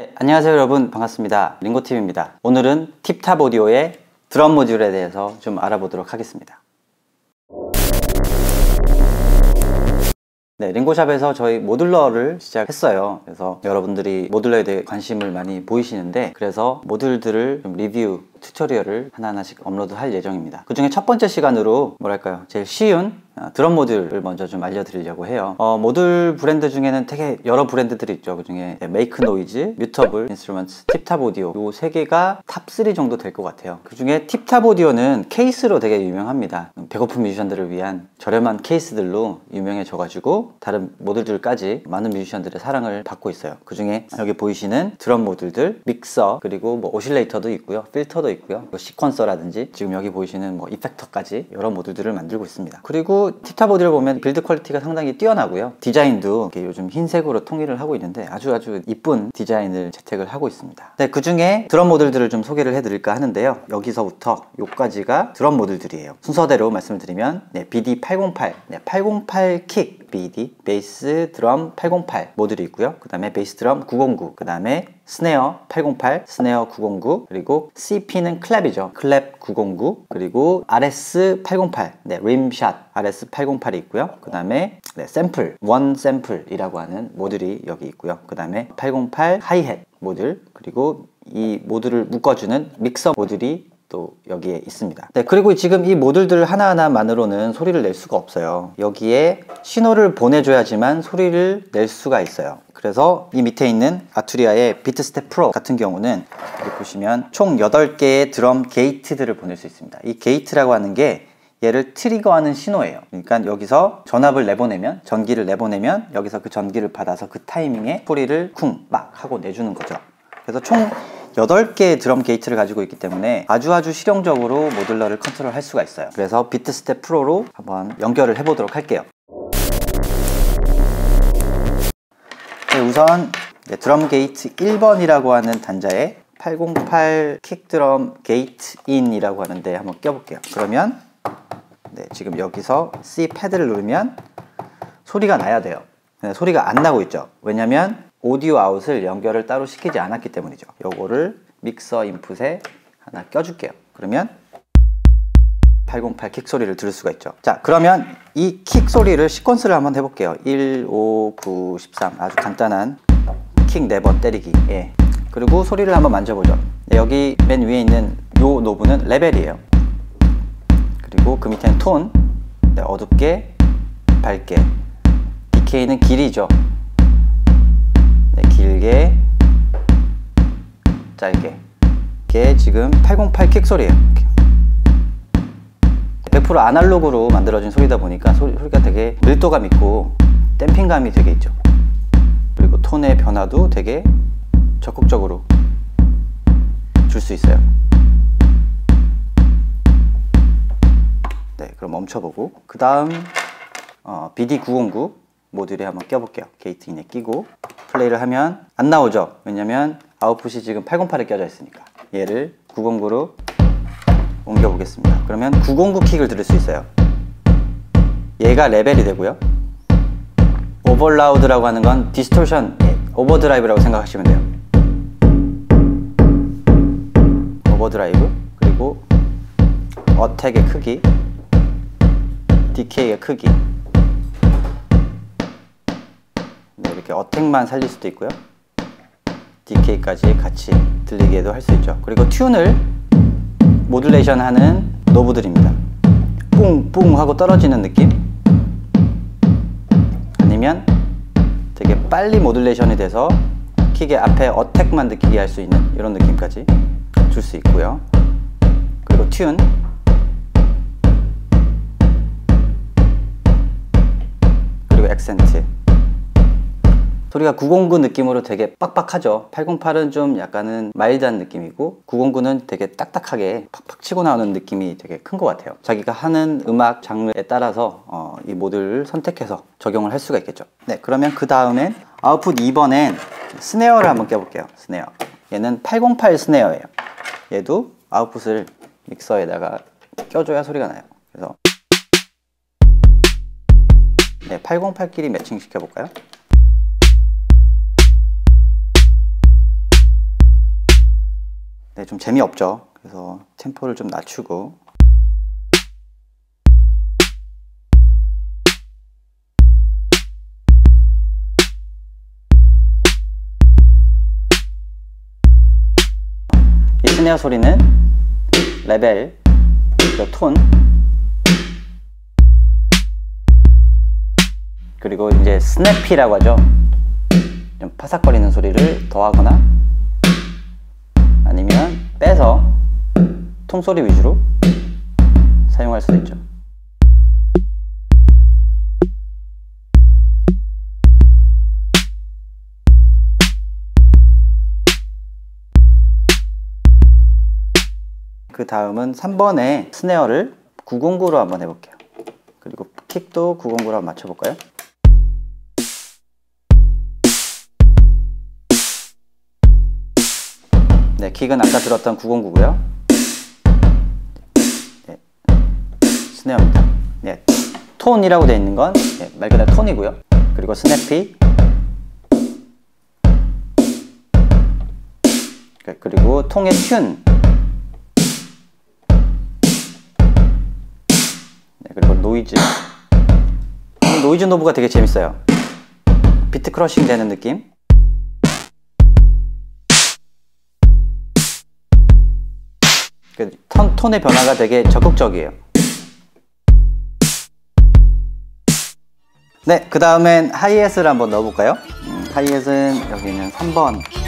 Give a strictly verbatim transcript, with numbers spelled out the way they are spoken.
네, 안녕하세요 여러분, 반갑습니다. 링고팁입니다. 오늘은 팁탑 오디오의 드럼 모듈에 대해서 좀 알아보도록 하겠습니다. 네, 링고샵에서 저희 모듈러를 시작했어요. 그래서 여러분들이 모듈러에 대해 관심을 많이 보이시는데, 그래서 모듈들을 좀 리뷰 튜토리얼을 하나하나씩 업로드할 예정입니다. 그 중에 첫 번째 시간으로 뭐랄까요, 제일 쉬운 드럼 모듈을 먼저 좀 알려드리려고 해요. 어, 모듈 브랜드 중에는 되게 여러 브랜드들이 있죠. 그 중에 메이크 노이즈, 뮤터블 인스트루먼트, 팁탑 오디오, 이 세 개가 탑 쓰리 정도 될 것 같아요. 그 중에 팁탑 오디오는 케이스로 되게 유명합니다. 배고픈 뮤지션들을 위한 저렴한 케이스들로 유명해져가지고 다른 모듈들까지 많은 뮤지션들의 사랑을 받고 있어요. 그 중에 여기 보이시는 드럼 모듈들, 믹서, 그리고 뭐 오실레이터도 있고요, 필터도 있고요, 뭐 시퀀서라든지 지금 여기 보이시는 뭐 이펙터까지 여러 모듈들을 만들고 있습니다. 그리고 팁탑 오디오를 보면 빌드 퀄리티가 상당히 뛰어나고요, 디자인도 이렇게 요즘 흰색으로 통일을 하고 있는데 아주 아주 이쁜 디자인을 채택을 하고 있습니다. 네, 그 중에 드럼 모듈들을 좀 소개를 해드릴까 하는데요. 여기서부터 요까지가 드럼 모듈들이에요. 순서대로 말씀을 드리면 네, 비디 팔공팔, 네, 팔공팔 킥, 비디, 베이스 드럼 팔공팔 모듈이 있고요. 그 다음에 베이스 드럼 구백구, 그 다음에 스네어 팔공팔, 스네어 구백구, 그리고 씨피는 클랩이죠. 클랩 구백구, 그리고 알에스 팔공팔, 네, 림샷 알에스 팔공팔이 있고요. 그 다음에 네, 샘플, 원 샘플이라고 하는 모듈이 여기 있고요. 그 다음에 팔공팔 하이햇 모듈, 그리고 이 모듈을 묶어주는 믹서 모듈이 또 여기에 있습니다. 네, 그리고 지금 이 모듈들 하나하나만으로는 소리를 낼 수가 없어요. 여기에 신호를 보내줘야지만 소리를 낼 수가 있어요. 그래서 이 밑에 있는 아투리아의 비트스텝 프로 같은 경우는 여기 보시면 총 여덟 개의 드럼 게이트들을 보낼 수 있습니다. 이 게이트라고 하는 게 얘를 트리거하는 신호예요. 그러니까 여기서 전압을 내보내면, 전기를 내보내면 여기서 그 전기를 받아서 그 타이밍에 소리를 쿵 막 하고 내주는 거죠. 그래서 총 여덟 개의 드럼 게이트를 가지고 있기 때문에 아주 아주 실용적으로 모듈러를 컨트롤 할 수가 있어요. 그래서 비트스텝 프로로 한번 연결을 해 보도록 할게요. 네, 우선 네, 드럼 게이트 일 번이라고 하는 단자에 팔공팔 킥드럼 게이트 인이라고 하는데 한번 껴볼게요. 그러면 네, 지금 여기서 C 패드를 누르면 소리가 나야 돼요. 네, 소리가 안 나고 있죠. 왜냐면 오디오 아웃을 연결을 따로 시키지 않았기 때문이죠. 요거를 믹서 인풋에 하나 껴줄게요. 그러면 팔공팔 킥 소리를 들을 수가 있죠. 자, 그러면 이 킥 소리를 시퀀스를 한번 해볼게요. 일, 오, 구, 십삼, 아주 간단한 킥 네 번 때리기. 예. 그리고 소리를 한번 만져보죠. 네, 여기 맨 위에 있는 요 노브는 레벨이에요. 그리고 그 밑에는 톤, 네, 어둡게, 밝게. 디케이는 길이죠. 네, 길게, 짧게. 이게 지금 팔공팔 킥 소리예요. 백 퍼센트 아날로그로 만들어진 소리다 보니까 소리, 소리가 되게 밀도감 있고 댐핑감이 되게 있죠. 그리고 톤의 변화도 되게 적극적으로 줄 수 있어요. 네, 그럼 멈춰보고 그 다음 어, 비디 구백구 모듈에 한번 껴볼게요. 게이트 인에 끼고 플레이를 하면 안 나오죠. 왜냐면 아웃풋이 지금 팔공팔에 껴져 있으니까. 얘를 구백구로 옮겨 보겠습니다. 그러면 구백구 킥을 들을 수 있어요. 얘가 레벨이 되고요. 오버라우드라고 하는 건 디스토션, 예, 오버드라이브라고 생각하시면 돼요. 오버드라이브, 그리고 어택의 크기, 디케이의 크기. 네, 이렇게 어택만 살릴 수도 있고요, 디케이까지 같이 들리게도 할 수 있죠. 그리고 튠을 모듈레이션 하는 노브들입니다. 뿡뿡 하고 떨어지는 느낌, 아니면 되게 빨리 모듈레이션이 돼서 킥의 앞에 어택만 느끼게 할 수 있는 이런 느낌까지 줄 수 있고요. 그리고 튠, 그리고 액센트. 소리가 구백구 느낌으로 되게 빡빡하죠. 팔공팔은 좀 약간은 마일드한 느낌이고 구백구는 되게 딱딱하게 팍팍 치고 나오는 느낌이 되게 큰 것 같아요. 자기가 하는 음악 장르에 따라서 어, 이 모듈을 선택해서 적용을 할 수가 있겠죠. 네, 그러면 그 다음엔 아웃풋 이 번엔 스네어를 한번 껴볼게요. 스네어. 얘는 팔공팔 스네어예요. 얘도 아웃풋을 믹서에다가 껴줘야 소리가 나요. 그래서 네, 팔공팔끼리 매칭 시켜볼까요? 네, 좀 재미없죠. 그래서 템포를 좀 낮추고 이 스네어 소리는 레벨, 그리고 톤, 그리고 이제 스냅피라고 하죠. 좀 파삭거리는 소리를 더하거나 아니면 빼서 통소리 위주로 사용할 수도 있죠. 그 다음은 삼 번에 스네어를 구백구로 한번 해볼게요. 그리고 킥도 구백구로 한번 맞춰볼까요? 네, 킥은 아까 들었던 구백구고요. 네, 스네어입니다. 네, 톤이라고 되어 있는 건 네, 말 그대로 톤이고요. 그리고 스냅피, 그리고 통의 튠, 네, 그리고 노이즈. 노이즈 노브가 되게 재밌어요. 비트 크러싱 되는 느낌. 톤, 톤의 변화가 되게 적극적이에요. 네, 그 다음엔 하이햇을 한번 넣어볼까요? 음, 하이햇은 여기는 삼 번